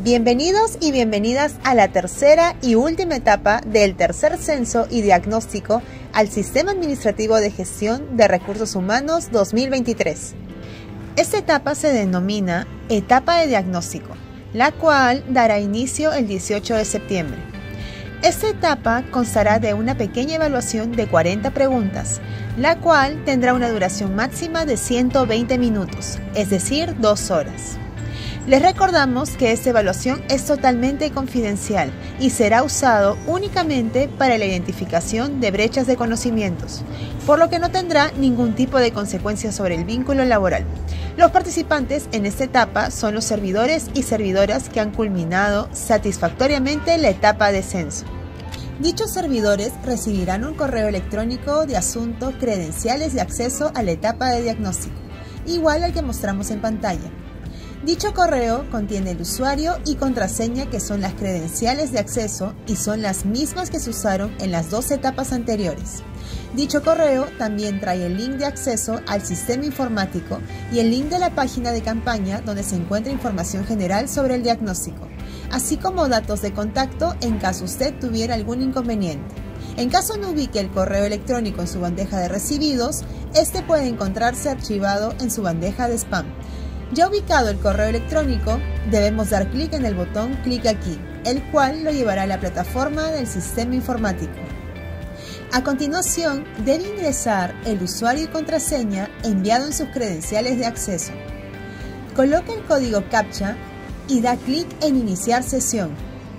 Bienvenidos y bienvenidas a la tercera y última etapa del tercer censo y diagnóstico al Sistema Administrativo de Gestión de Recursos Humanos 2023. Esta etapa se denomina etapa de diagnóstico, la cual dará inicio el 18 de septiembre. Esta etapa constará de una pequeña evaluación de 40 preguntas, la cual tendrá una duración máxima de 120 minutos, es decir, 2 horas. Les recordamos que esta evaluación es totalmente confidencial y será usado únicamente para la identificación de brechas de conocimientos, por lo que no tendrá ningún tipo de consecuencia sobre el vínculo laboral. Los participantes en esta etapa son los servidores y servidoras que han culminado satisfactoriamente la etapa de censo. Dichos servidores recibirán un correo electrónico de asunto credenciales de acceso a la etapa de diagnóstico, igual al que mostramos en pantalla. Dicho correo contiene el usuario y contraseña que son las credenciales de acceso y son las mismas que se usaron en las 2 etapas anteriores. Dicho correo también trae el link de acceso al sistema informático y el link de la página de campaña donde se encuentra información general sobre el diagnóstico, así como datos de contacto en caso usted tuviera algún inconveniente. En caso no ubique el correo electrónico en su bandeja de recibidos, este puede encontrarse archivado en su bandeja de spam. Ya ubicado el correo electrónico, debemos dar clic en el botón clic aquí, el cual lo llevará a la plataforma del sistema informático. A continuación, debe ingresar el usuario y contraseña enviado en sus credenciales de acceso. Coloca el código CAPTCHA y da clic en iniciar sesión.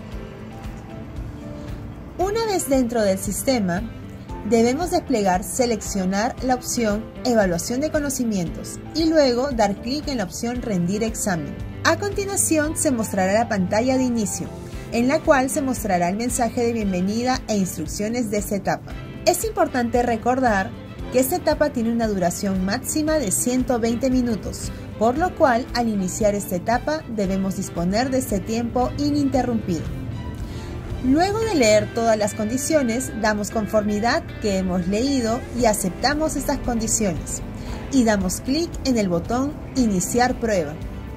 Una vez dentro del sistema, debemos desplegar seleccionar la opción Evaluación de conocimientos y luego dar clic en la opción Rendir examen. A continuación se mostrará la pantalla de inicio, en la cual se mostrará el mensaje de bienvenida e instrucciones de esta etapa. Es importante recordar que esta etapa tiene una duración máxima de 120 minutos, por lo cual al iniciar esta etapa debemos disponer de este tiempo ininterrumpido. Luego de leer todas las condiciones, damos conformidad que hemos leído y aceptamos estas condiciones y damos clic en el botón Iniciar prueba.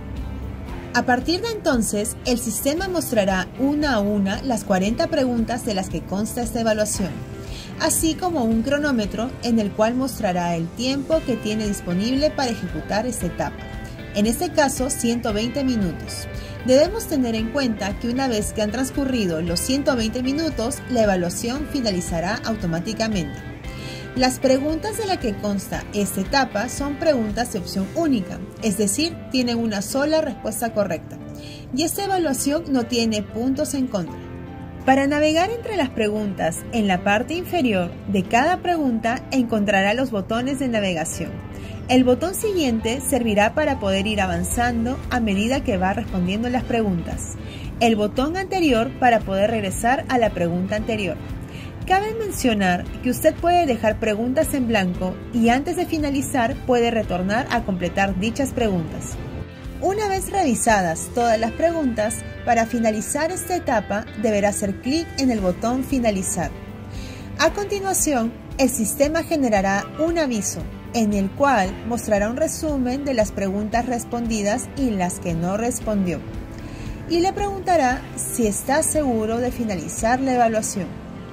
A partir de entonces, el sistema mostrará una a una las 40 preguntas de las que consta esta evaluación, así como un cronómetro en el cual mostrará el tiempo que tiene disponible para ejecutar esta etapa, en este caso 120 minutos. Debemos tener en cuenta que una vez que han transcurrido los 120 minutos, la evaluación finalizará automáticamente. Las preguntas de las que consta esta etapa son preguntas de opción única, es decir, tienen una sola respuesta correcta, y esta evaluación no tiene puntos en contra. Para navegar entre las preguntas, en la parte inferior de cada pregunta encontrará los botones de navegación. El botón siguiente servirá para poder ir avanzando a medida que va respondiendo las preguntas. El botón anterior para poder regresar a la pregunta anterior. Cabe mencionar que usted puede dejar preguntas en blanco y antes de finalizar puede retornar a completar dichas preguntas. Una vez revisadas todas las preguntas, para finalizar esta etapa deberá hacer clic en el botón Finalizar. A continuación, el sistema generará un aviso, en el cual mostrará un resumen de las preguntas respondidas y las que no respondió, y le preguntará si está seguro de finalizar la evaluación.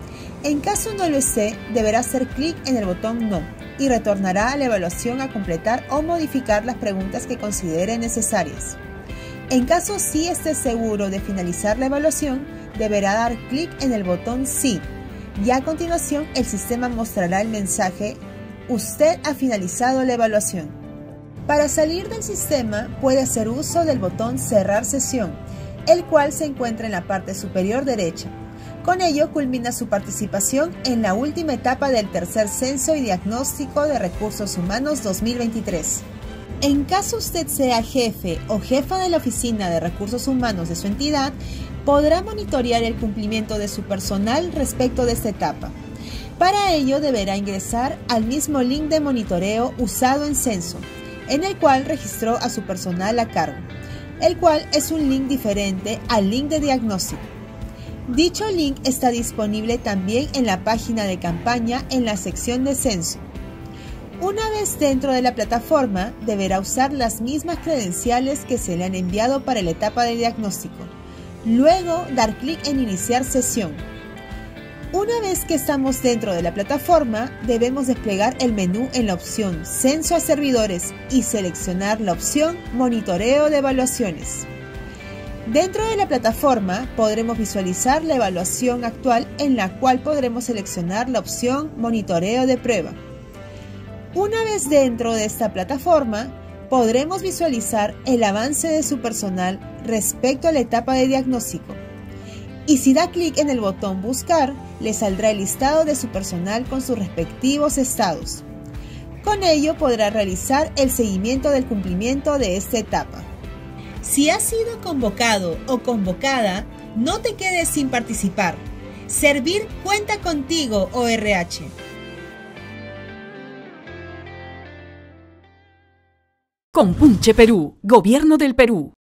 En caso no lo esté, deberá hacer clic en el botón No y retornará a la evaluación a completar o modificar las preguntas que considere necesarias. En caso sí esté seguro de finalizar la evaluación, deberá dar clic en el botón Sí, y a continuación el sistema mostrará el mensaje Usted ha finalizado la evaluación. Para salir del sistema puede hacer uso del botón Cerrar sesión, el cual se encuentra en la parte superior derecha. Con ello culmina su participación en la última etapa del tercer censo y diagnóstico de recursos humanos 2023. En caso usted sea jefe o jefa de la oficina de recursos humanos de su entidad, podrá monitorear el cumplimiento de su personal respecto de esta etapa. Para ello deberá ingresar al mismo link de monitoreo usado en censo, en el cual registró a su personal a cargo, el cual es un link diferente al link de diagnóstico. Dicho link está disponible también en la página de campaña en la sección de censo. Una vez dentro de la plataforma, deberá usar las mismas credenciales que se le han enviado para la etapa de diagnóstico, Luego, dar clic en Iniciar sesión. Una vez que estamos dentro de la plataforma, debemos desplegar el menú en la opción Censo a servidores y seleccionar la opción Monitoreo de evaluaciones. Dentro de la plataforma podremos visualizar la evaluación actual, en la cual podremos seleccionar la opción Monitoreo de prueba. Una vez dentro de esta plataforma, podremos visualizar el avance de su personal respecto a la etapa de diagnóstico. Y si da clic en el botón Buscar, le saldrá el listado de su personal con sus respectivos estados. Con ello podrá realizar el seguimiento del cumplimiento de esta etapa. Si has sido convocado o convocada, no te quedes sin participar. Servir cuenta contigo, ORH. Compunche Perú, Gobierno del Perú.